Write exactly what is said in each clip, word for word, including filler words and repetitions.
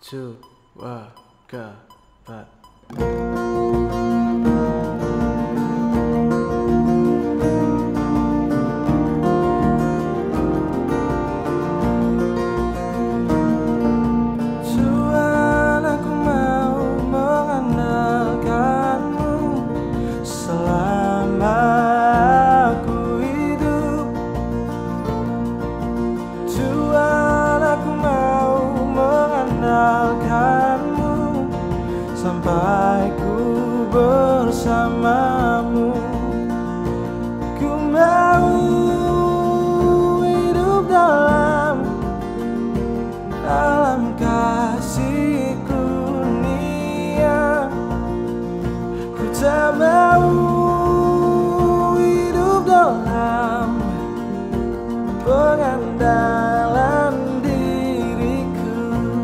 two, one, go, but. Tuhan, aku mau mengandalkanmu selama aku hidup. Tuhan, aku mau mengandalkanmu sampai ku bersamamu. Ku mau hidup dalam dalam kasih kurnia. Ku tak mau hidup dalam pengandalan diriku.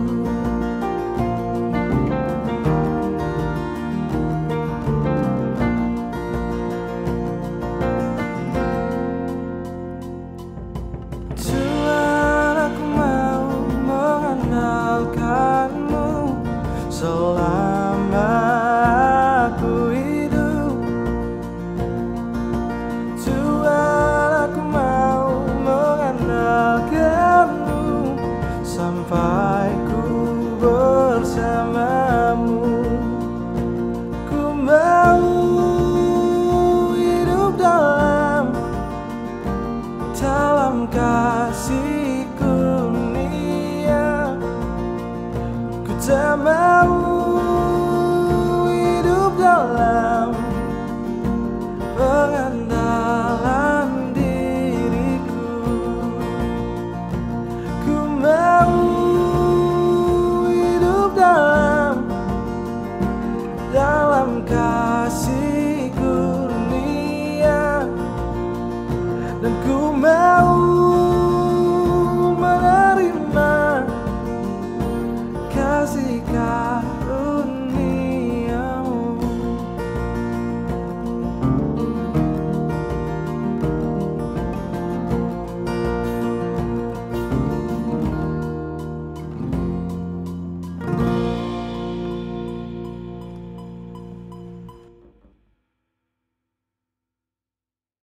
Tuhan, aku mau mengandalkanmu selama aku hidup. Tuhan, aku mau mengandalkanmu sampai ku bersamamu. Ku mau hidup dalam dalam kasih kurnia. Ku tak mau hidup dalam pengandalan diriku. Ku mau hidup dalam dalam kasih kurnia. Dan ku mau menerima kasih-Kasih